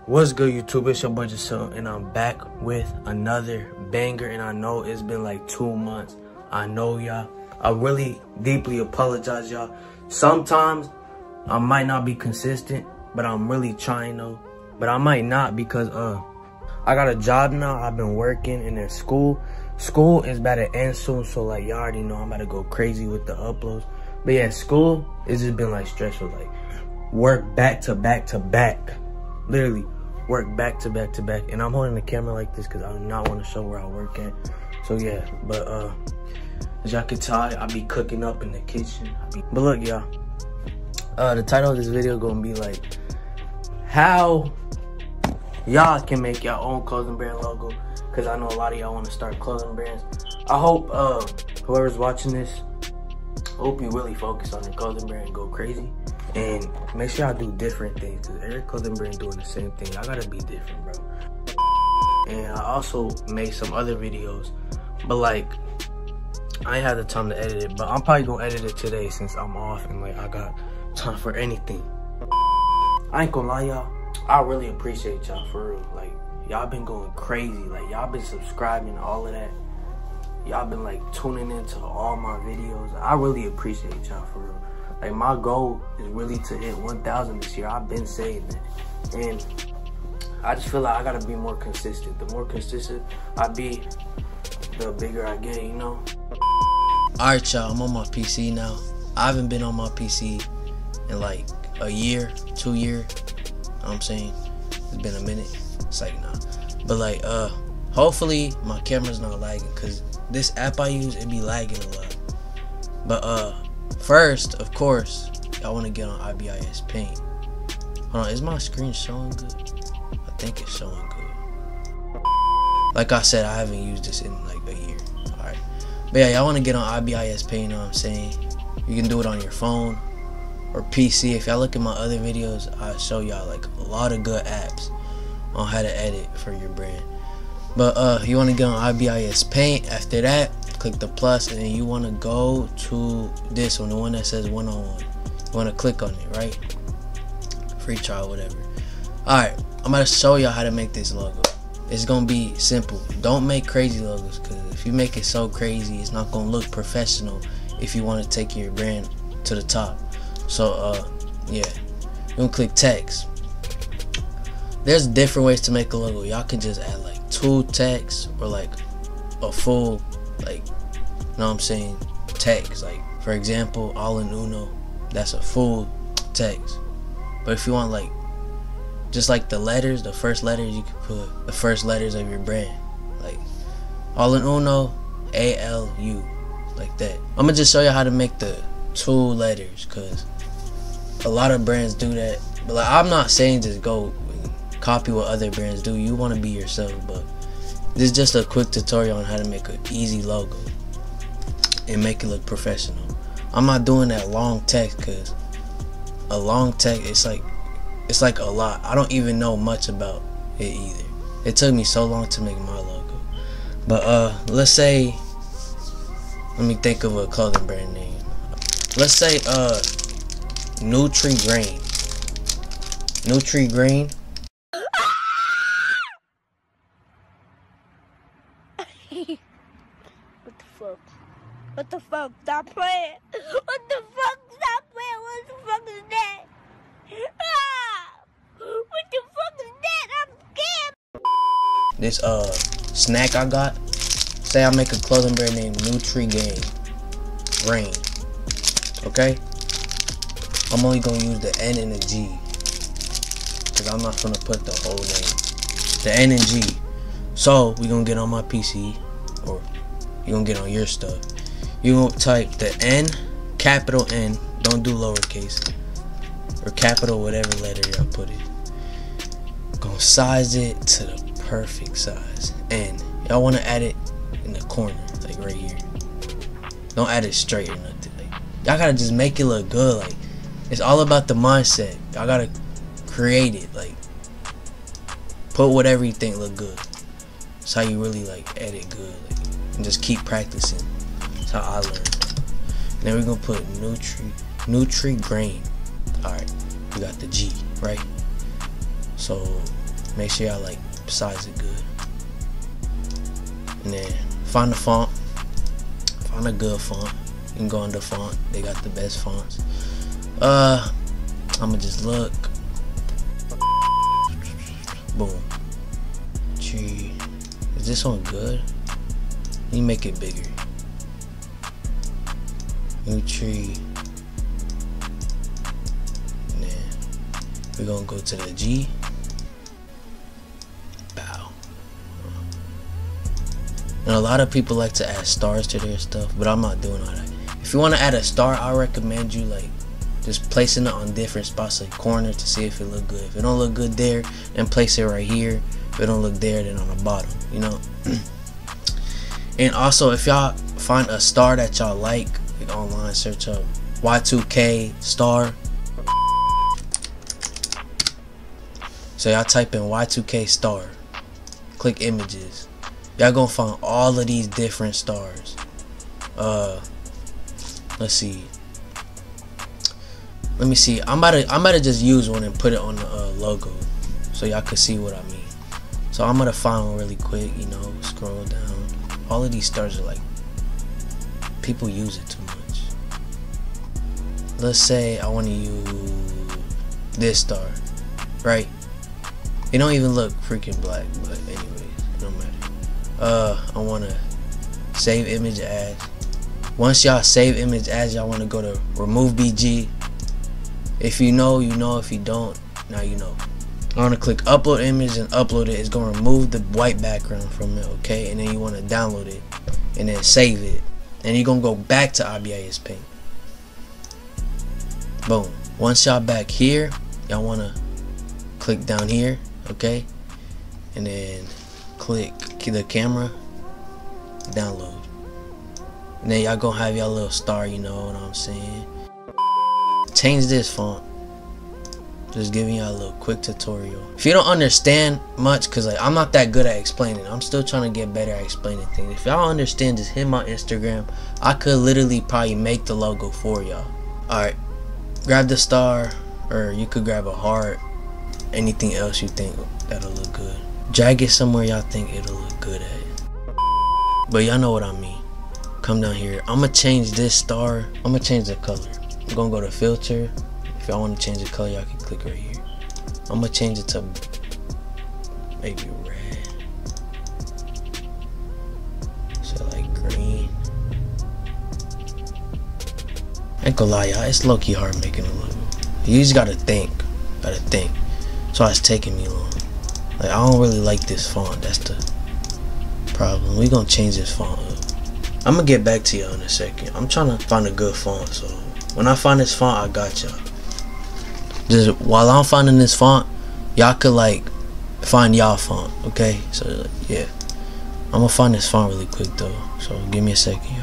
What's good, YouTube? It's your boy Jasil, and I'm back with another banger. And I know it's been like 2 months. I know, y'all. I really deeply apologize, y'all. Sometimes I might not be consistent, but I'm really trying though. But I might not because I got a job now. I've been working, and then school is about to end soon. So like y'all already know I'm about to go crazy with the uploads. But yeah, school it's just been like stressful, like work back to back to back, literally. Work back to back to back, and I'm holding the camera like this because I do not want to show where I work at. So yeah, but as y'all can tell, I be cooking up in the kitchen. But look, y'all, the title of this video gonna be like how y'all can make your own clothing brand logo, because I know a lot of y'all want to start clothing brands. I hope whoever's watching this, I hope you really focus on the clothing brand and go crazy. And make sure y'all do different things, because every clothing brand doing the same thing. I gotta be different, bro. And I also made some other videos, but like, I ain't had the time to edit it. But I'm probably gonna edit it today since I'm off and like I got time for anything. I ain't gonna lie, y'all. I really appreciate y'all, for real. Like, y'all been going crazy. Like, y'all been subscribing, all of that. Y'all been like tuning into all my videos. I really appreciate y'all, for real. Like, my goal is really to hit 1,000 this year. I've been saying that. And I just feel like I gotta be more consistent. The more consistent I be, the bigger I get, you know? Alright, y'all, I'm on my PC now. I haven't been on my PC in like a year, 2 years. You know what I'm saying? It's been a minute. It's like, nah. But like, hopefully my camera's not lagging, because this app I use, it be lagging a lot. But first, of course, I want to get on IBIS Paint. Hold on, is my screen showing good? I think it's showing good. Like I said, I haven't used this in like a year. Alright. But yeah, y'all want to get on IBIS Paint, you know what I'm saying? You can do it on your phone or PC. If y'all look at my other videos, I show y'all like a lot of good apps on how to edit for your brand. But you want to get on IBIS Paint. After that, click the plus, and then you want to go to this one, the one that says one-on-one. You want to click on it, right? Free trial, whatever. Alright, I'm going to show y'all how to make this logo. It's going to be simple. Don't make crazy logos, because if you make it so crazy, it's not going to look professional if you want to take your brand to the top. So yeah, you're going to click text. There's different ways to make a logo. Y'all can just add like 2 texts, or like a full, like, you know what I'm saying, text. Like, for example, all in uno, that's a full text. But if you want like just like the letters, the first letters, you can put the first letters of your brand, like all in uno, ALU, like that. I'm gonna just show you how to make the 2 letters, because a lot of brands do that. But like, I'm not saying just go copy what other brands do. You want to be yourself. But this is just a quick tutorial on how to make an easy logo and make it look professional. I'm not doing that long text, because a long text, it's like a lot. I don't even know much about it either. It took me so long to make my logo. But let's say, let me think of a clothing brand name. Let's say Nutri-Grain. Nutri-Grain. What the fuck? What the fuck? Stop playing! What the fuck? Stop playing! What the fuck is that? Ah! What the fuck is that? I'm scared! This snack I got. Say I make a clothing brand named Nutri-Grain. Okay? I'm only gonna use the N and the G, because I'm not gonna put the whole name. The N and G. So we gonna get on my PC, or you gonna get on your stuff. You gonna type the N, capital N, don't do lowercase, or capital whatever letter y'all put it. Gonna size it to the perfect size, and y'all wanna add it in the corner, like right here. Don't add it straight or nothing. Like, y'all gotta just make it look good. Like, it's all about the mindset. Y'all gotta create it. Like, put whatever you think look good. That's how you really like edit good. Like, and just keep practicing. That's how I learned. And then we're gonna put Nutri-Grain. Alright, we got the G, right? So Make sure y'all like size it good. And then find the font. Find a good font. You can go under font. They got the best fonts. I'ma just look. Boom. Tree. Is this one good? You make it bigger. New tree. And then we're gonna go to the G. Bow. And a lot of people like to add stars to their stuff, but I'm not doing all that. If you want to add a star, I recommend you like just placing it on different spots, like corner, to see if it look good. If it don't look good there, then place it right here. If it don't look there, then on the bottom, you know. And also, if y'all find a star that y'all like online, search up Y2K star. So y'all type in Y2K star, click images. Y'all gonna find all of these different stars. Let's see. Let me see. I'm about to just use one and put it on the logo, so y'all can see what I mean. So I'm gonna find one really quick. You know, scroll down. All of these stars are like, people use it too much. Let's say I want to use this star, right? It don't even look freaking black, but anyways, it don't matter. I want to save image as. Once y'all save image as, y'all want to go to remove BG. If you know, you know. If you don't, now you know. I want to click upload image and upload it. It's going to remove the white background from it, okay? And then you want to download it and then save it. And you're going to go back to IBIS Paint. Boom. Once y'all back here, y'all want to click down here, okay? And then click the camera, download. And then y'all gonna have y'all little star, you know what I'm saying? Change this font. Just giving y'all a little quick tutorial. If you don't understand much, cause like I'm not that good at explaining, I'm still trying to get better at explaining things. If y'all understand, just hit my Instagram. I could literally probably make the logo for y'all. Alright, grab the star, or you could grab a heart, anything else you think that'll look good. Drag it somewhere y'all think it'll look good at. But y'all know what I mean. Come down here. I'm gonna change this star. I'm gonna change the color. I'm gonna go to filter. If y'all want to change the color, y'all can click right here. I'm gonna change it to maybe red. So like green. I ain't gonna lie, y'all. It's low-key hard making a logo. You just gotta think. Gotta think. So it's taking me long. Like I don't really like this font. That's the problem. We gonna change this font up. I'm gonna get back to y'all in a second. I'm trying to find a good font, so when I find this font, I got y'all. Just while I'm finding this font, y'all could like find y'all font, okay? So yeah, I'm gonna find this font really quick though. So give me a second, y'all.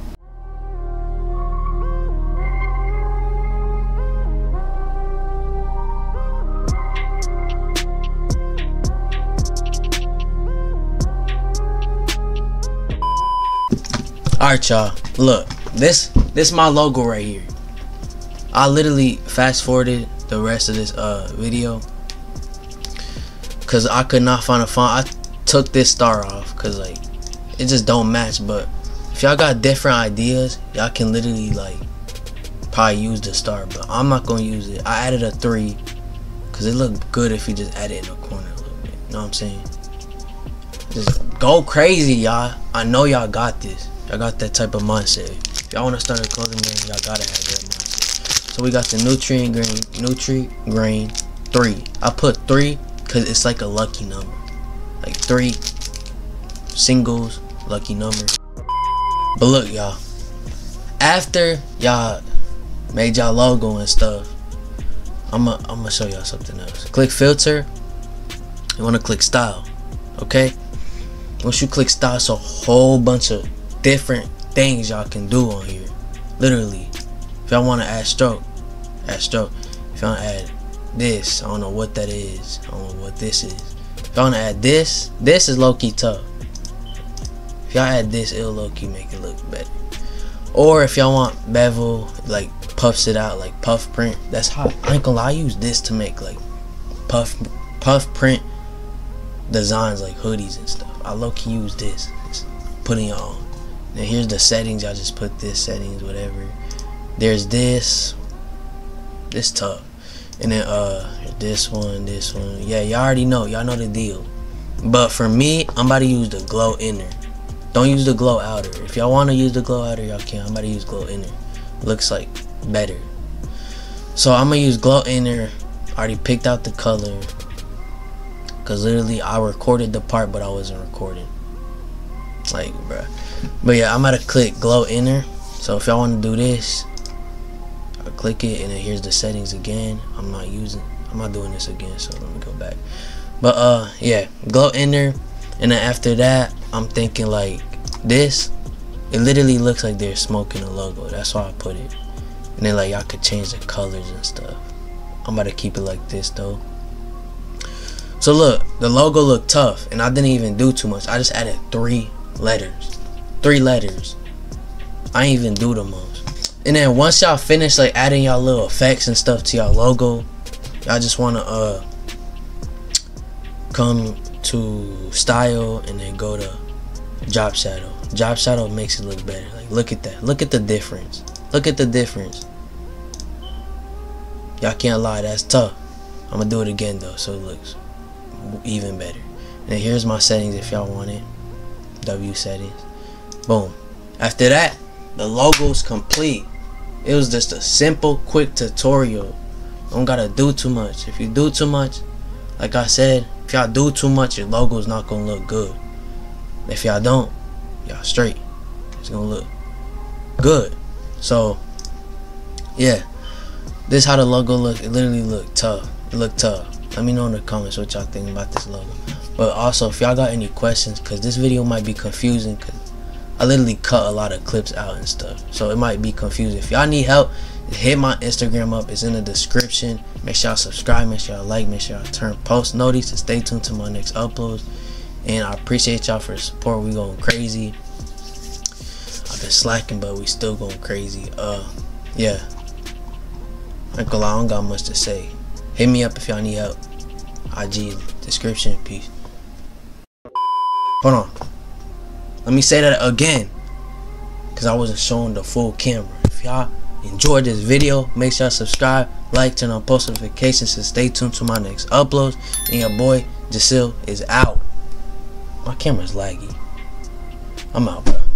Alright y'all, look, this my logo right here. I literally fast forwarded the rest of this video because I could not find a font. I took this star off because like it just don't match. But if y'all got different ideas, y'all can literally like probably use the star, but I'm not gonna use it. I added a 3 because it looked good if you just add it in the corner a little bit. You know what I'm saying? Just go crazy, y'all. I know y'all got this. Y'all got that type of mindset. If y'all want to start a clothing brand, y'all gotta have that mindset. So we got the Nutrient Grain 3. I put 3 because it's like a lucky number. Like 3 singles, lucky number. But look, y'all. After y'all made y'all logo and stuff, I'ma show y'all something else. Click filter. You wanna click style, okay? Once you click style, it's a whole bunch of different things y'all can do on here. Literally, if y'all want to add stroke, add stroke. If y'all want to add this, I don't know what that is. I don't know what this is. If y'all want to add this is low-key tough. If y'all add this, it'll low-key make it look better. Or if y'all want bevel, like puffs it out, like puff print. That's how I ain't gonna lie. I use this to make like puff print designs like hoodies and stuff. I low-key use this. Just putting it on. Then here's the settings. I just put this settings, whatever. There's this tough. And then this one. Yeah, y'all already know. Y'all know the deal. But for me, I'm about to use the glow inner. Don't use the glow outer. If y'all want to use the glow outer, y'all can. I'm about to use glow inner. Looks like better. So I'm gonna use glow inner. I already picked out the color. Cause literally I recorded the part, but I wasn't recording. Like, bruh. But yeah, I'm gonna click glow inner. So if y'all want to do this, I'll click it, and then here's the settings again. I'm not doing this again, so let me go back. But yeah, glow inner, and then after that, I'm thinking like this. It literally looks like they're smoking a logo. That's why I put it. And then like y'all could change the colors and stuff. I'm about to keep it like this though. So look, the logo looked tough, and I didn't even do too much. I just added 3 letters. 3 letters. I ain't even do the most. And then once y'all finish like adding y'all little effects and stuff to y'all logo, y'all just wanna come to style and then go to drop shadow. Drop shadow makes it look better. Like, look at that. Look at the difference. Look at the difference. Y'all can't lie, that's tough. I'm gonna do it again though, so it looks even better. And then here's my settings if y'all want it. W settings. Boom. After that, the logo's complete. It was just a simple, quick tutorial. Don't gotta do too much. If you do too much, like I said, if y'all do too much, your logo's not gonna look good. If y'all don't, y'all straight. It's gonna look good. So yeah, this is how the logo look. It literally looked tough. It looked tough. Let me know in the comments what y'all think about this logo. But also, if y'all got any questions, because this video might be confusing, because I literally cut a lot of clips out and stuff, so it might be confusing. If y'all need help, hit my Instagram up. It's in the description. Make sure y'all subscribe, make sure y'all like, make sure y'all turn post notice, and stay tuned to my next uploads. And I appreciate y'all for the support. We going crazy. I've been slacking, but we still going crazy. Yeah, I don't got much to say. Hit me up if y'all need help. IG description. Peace. Hold on. Let me say that again, because I wasn't showing the full camera. If y'all enjoyed this video, make sure y'all subscribe, like, turn on post notifications, and stay tuned to my next uploads. And your boy Jasil is out. My camera's laggy. I'm out, bro.